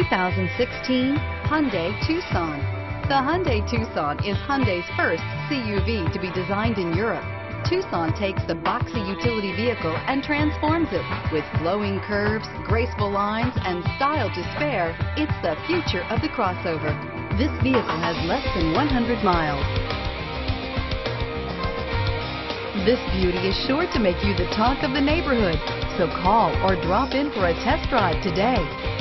2016 Hyundai Tucson. The Hyundai Tucson is Hyundai's first CUV to be designed in Europe. Tucson takes the boxy utility vehicle and transforms it. With flowing curves, graceful lines, and style to spare, it's the future of the crossover. This vehicle has less than 100 miles. This beauty is sure to make you the talk of the neighborhood, so call or drop in for a test drive today.